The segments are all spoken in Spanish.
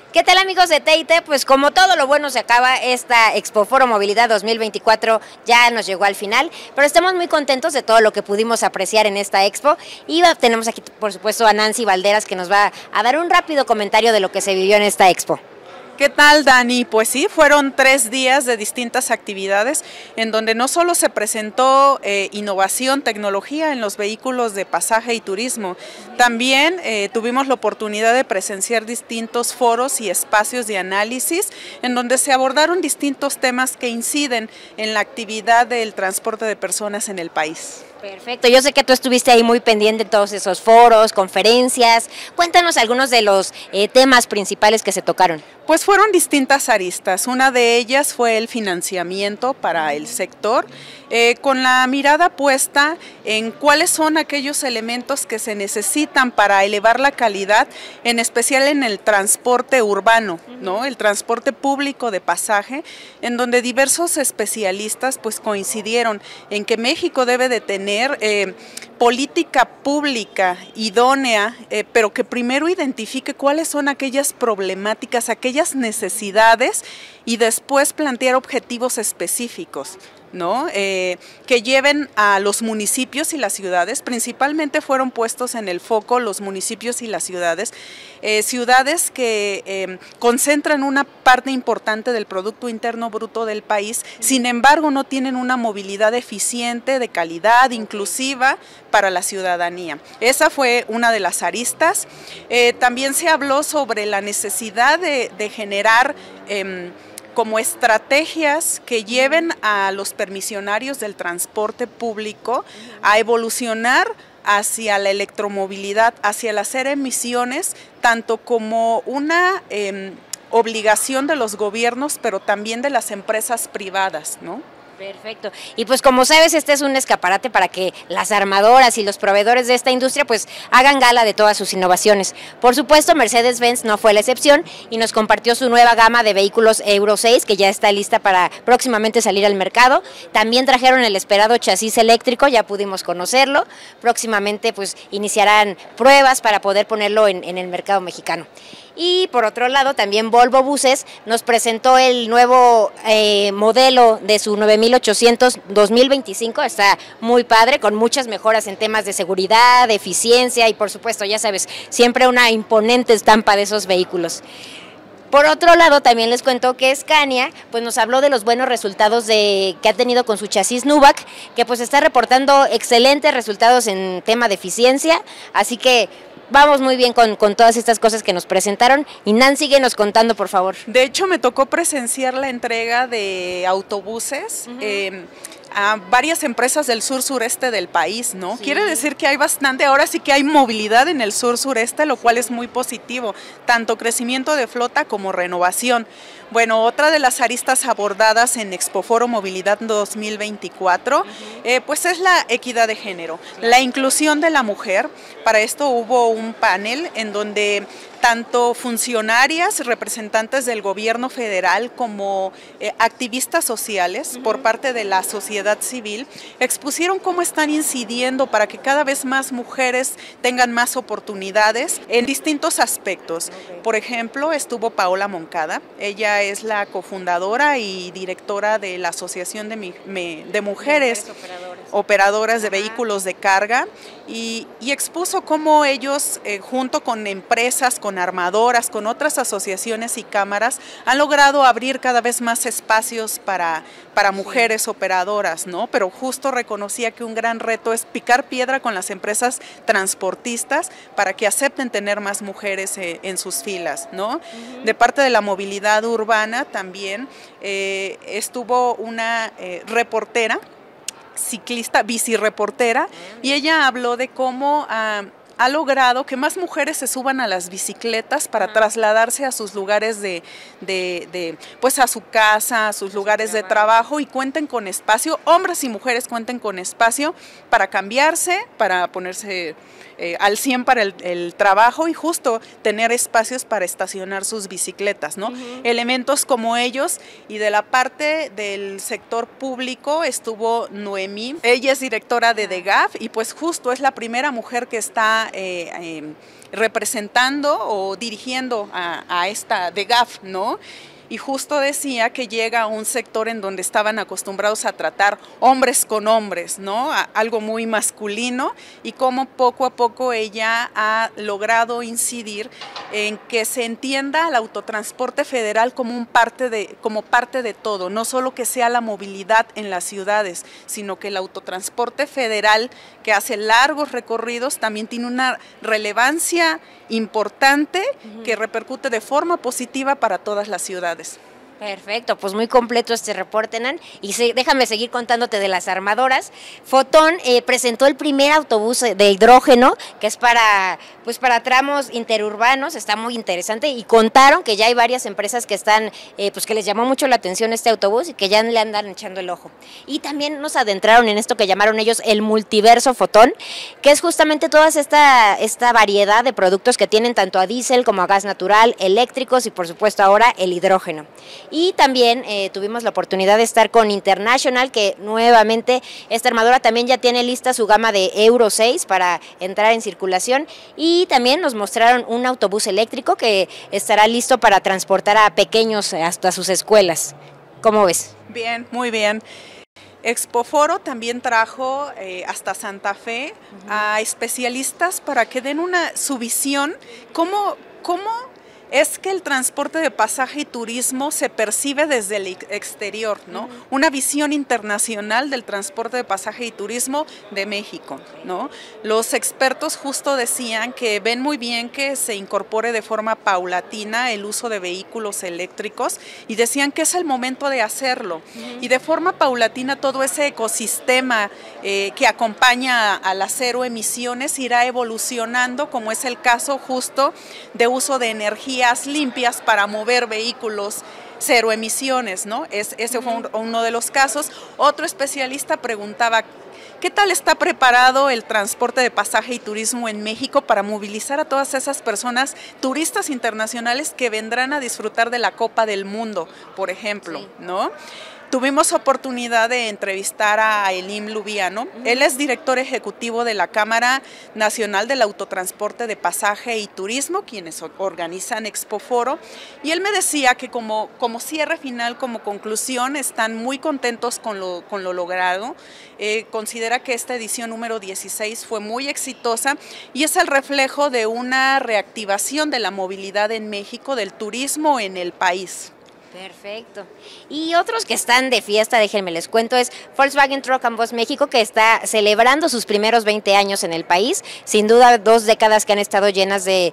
¿Qué tal, amigos de TIT? Pues como todo lo bueno se acaba, esta Expo Foro Movilidad 2024 ya nos llegó al final, pero estamos muy contentos de todo lo que pudimos apreciar en esta expo y tenemos aquí por supuesto a Nancy Valderas, que nos va a dar un rápido comentario de lo que se vivió en esta expo. ¿Qué tal, Dani? Pues sí, fueron 3 días de distintas actividades en donde no solo se presentó innovación, tecnología en los vehículos de pasaje y turismo, también tuvimos la oportunidad de presenciar distintos foros y espacios de análisis en donde se abordaron distintos temas que inciden en la actividad del transporte de personas en el país. Perfecto, yo sé que tú estuviste ahí muy pendiente de todos esos foros, conferencias. Cuéntanos algunos de los temas principales que se tocaron. Pues fueron distintas aristas, una de ellas fue el financiamiento para el sector, con la mirada puesta en cuáles son aquellos elementos que se necesitan para elevar la calidad, en especial en el transporte urbano, ¿no? El transporte público de pasaje, en donde diversos especialistas pues coincidieron en que México debe de tener política pública idónea, pero que primero identifique cuáles son aquellas problemáticas, aquellas necesidades y después plantear objetivos específicos, ¿no? Que lleven a los municipios y las ciudades. Principalmente fueron puestos en el foco los municipios y las ciudades, ciudades que concentran una parte importante del Producto Interno Bruto del país, sin embargo no tienen una movilidad eficiente, de calidad, inclusiva para la ciudadanía. Esa fue una de las aristas. También se habló sobre la necesidad de generar como estrategias que lleven a los permisionarios del transporte público a evolucionar hacia la electromovilidad, hacia el hacer emisiones, tanto como una obligación de los gobiernos, pero también de las empresas privadas, ¿no? Perfecto. Y pues como sabes, este es un escaparate para que las armadoras y los proveedores de esta industria pues hagan gala de todas sus innovaciones. Por supuesto, Mercedes-Benz no fue la excepción y nos compartió su nueva gama de vehículos Euro 6 que ya está lista para próximamente salir al mercado. También trajeron el esperado chasis eléctrico, ya pudimos conocerlo. Próximamente pues iniciarán pruebas para poder ponerlo en el mercado mexicano. Y por otro lado, también Volvo Buses nos presentó el nuevo modelo de su 9800 2025, está muy padre, con muchas mejoras en temas de seguridad, de eficiencia y por supuesto, ya sabes, siempre una imponente estampa de esos vehículos. Por otro lado, también les cuento que Scania pues nos habló de los buenos resultados que ha tenido con su chasis Nubac, que pues está reportando excelentes resultados en tema de eficiencia, así que vamos muy bien con todas estas cosas que nos presentaron. Y Nancy, síguenos contando, por favor. De hecho, me tocó presenciar la entrega de autobuses a varias empresas del sur-sureste del país, ¿no? Sí. Quiere decir que hay bastante, ahora sí que hay movilidad en el sur-sureste, lo cual es muy positivo, tanto crecimiento de flota como renovación. Bueno, otra de las aristas abordadas en Expo Foro Movilidad 2024, pues es la equidad de género, la inclusión de la mujer. Para esto hubo un panel en donde tanto funcionarias, representantes del gobierno federal como activistas sociales por parte de la sociedad civil expusieron cómo están incidiendo para que cada vez más mujeres tengan más oportunidades en distintos aspectos. Por ejemplo, estuvo Paola Moncada, ella es la cofundadora y directora de la Asociación de Mujeres Operadoras de Vehículos de Carga y expuso cómo ellos junto con empresas, con armadoras, con otras asociaciones y cámaras, han logrado abrir cada vez más espacios para mujeres operadoras, ¿no? Pero justo reconocía que un gran reto es picar piedra con las empresas transportistas para que acepten tener más mujeres en sus filas, ¿no? De parte de la movilidad urbana también estuvo una reportera, ciclista, bicireportera, y ella habló de cómo ha logrado que más mujeres se suban a las bicicletas para trasladarse a sus lugares pues a su casa, a sus lugares de trabajo y cuenten con espacio, hombres y mujeres cuenten con espacio para cambiarse, para ponerse al 100 para el trabajo y justo tener espacios para estacionar sus bicicletas, ¿no? Elementos como ellos. Y de la parte del sector público estuvo Noemí, ella es directora de DEGAF y pues justo es la primera mujer que está estaba representando o dirigiendo a esta de GAF, ¿no? Y justo decía que llega a un sector en donde estaban acostumbrados a tratar hombres con hombres, ¿no? Algo muy masculino, y cómo poco a poco ella ha logrado incidir en que se entienda al autotransporte federal como parte de todo, no solo que sea la movilidad en las ciudades, sino que el autotransporte federal, que hace largos recorridos, también tiene una relevancia importante que repercute de forma positiva para todas las ciudades. Perfecto, pues muy completo este reporte, Nan. Y déjame seguir contándote de las armadoras. Fotón presentó el primer autobús de hidrógeno, que es para tramos interurbanos. Está muy interesante, y contaron que ya hay varias empresas que están, pues que les llamó mucho la atención este autobús y que ya le andan echando el ojo. Y también nos adentraron en esto que llamaron ellos el multiverso Fotón, que es justamente toda esta variedad de productos que tienen tanto a diésel como a gas natural, eléctricos y por supuesto ahora el hidrógeno. Y también tuvimos la oportunidad de estar con International, que nuevamente esta armadora también ya tiene lista su gama de Euro 6 para entrar en circulación, y también nos mostraron un autobús eléctrico que estará listo para transportar a pequeños hasta sus escuelas. ¿Cómo ves? Bien, muy bien. Expoforo también trajo hasta Santa Fe a especialistas para que den su visión, cómo es que el transporte de pasaje y turismo se percibe desde el exterior, ¿no? Una visión internacional del transporte de pasaje y turismo de México, ¿no? Los expertos justo decían que ven muy bien que se incorpore de forma paulatina el uso de vehículos eléctricos, y decían que es el momento de hacerlo. Y de forma paulatina todo ese ecosistema que acompaña a las cero emisiones irá evolucionando, como es el caso justo de uso de energía limpias para mover vehículos cero emisiones, ¿no? Ese fue uno de los casos. Otro especialista preguntaba, ¿qué tal está preparado el transporte de pasaje y turismo en México para movilizar a todas esas personas, turistas internacionales que vendrán a disfrutar de la Copa del Mundo, por ejemplo, ¿no? Tuvimos oportunidad de entrevistar a Elim Lubiano. Él es director ejecutivo de la Cámara Nacional del Autotransporte de Pasaje y Turismo, quienes organizan Expoforo, y él me decía que como cierre final, como conclusión, están muy contentos con lo logrado. Considera que esta edición número 16 fue muy exitosa y es el reflejo de una reactivación de la movilidad en México, del turismo en el país. Perfecto. Y otros que están de fiesta, déjenme les cuento, es Volkswagen Truck & Bus México, que está celebrando sus primeros 20 años en el país. Sin duda, 2 décadas que han estado llenas de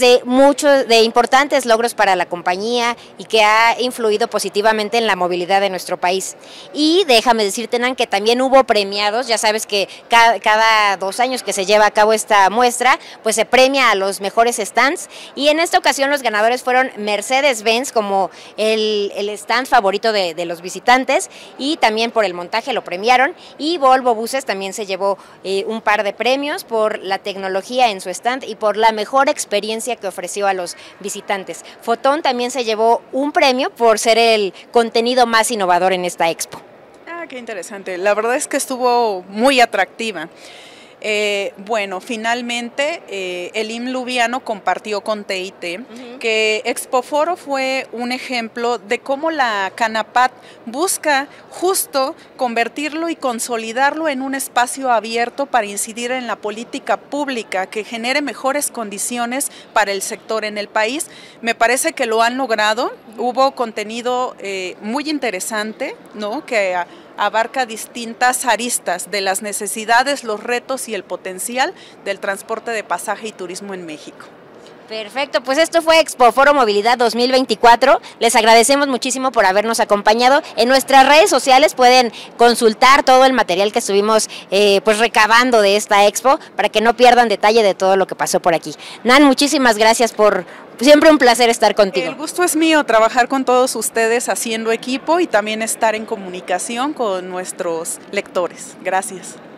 importantes logros para la compañía y que ha influido positivamente en la movilidad de nuestro país. Y déjame decirte, Nan, que también hubo premiados. Ya sabes que cada 2 años que se lleva a cabo esta muestra, pues se premia a los mejores stands, y en esta ocasión los ganadores fueron Mercedes-Benz como el stand favorito de los visitantes, y también por el montaje lo premiaron, y Volvo Buses también se llevó un par de premios por la tecnología en su stand y por la mejor experiencia que ofreció a los visitantes. Fotón también se llevó un premio por ser el contenido más innovador en esta expo. Ah, qué interesante. La verdad es que estuvo muy atractiva. Bueno, finalmente Elim Lubiano compartió con TIT que Expoforo fue un ejemplo de cómo la Canapat busca justo convertirlo y consolidarlo en un espacio abierto para incidir en la política pública que genere mejores condiciones para el sector en el país. Me parece que lo han logrado. Hubo contenido muy interesante, ¿no?, que abarca distintas aristas de las necesidades, los retos y el potencial del transporte de pasaje y turismo en México. Perfecto, pues esto fue Expoforo Movilidad 2024. Les agradecemos muchísimo por habernos acompañado. En nuestras redes sociales pueden consultar todo el material que estuvimos pues recabando de esta expo, para que no pierdan detalle de todo lo que pasó por aquí. Nan, muchísimas gracias siempre un placer estar contigo. El gusto es mío, trabajar con todos ustedes haciendo equipo y también estar en comunicación con nuestros lectores. Gracias.